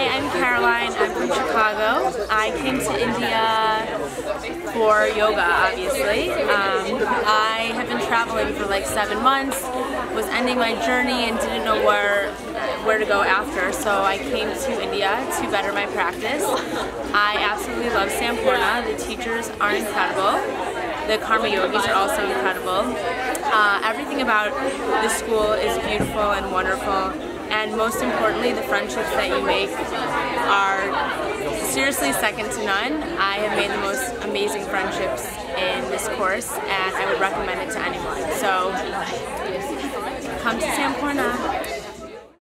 Hi, I'm Caroline. I'm from Chicago. I came to India for yoga, obviously. I have been traveling for like 7 months, was ending my journey and didn't know where to go after, so I came to India to better my practice. I absolutely love Sampoorna. The teachers are incredible. The Karma Yogis are also incredible. Everything about the school is beautiful and wonderful, and most importantly, the friendships that you make are seriously second to none. I have made the most amazing friendships in this course, and I would recommend it to anyone. So, come to Sampoorna.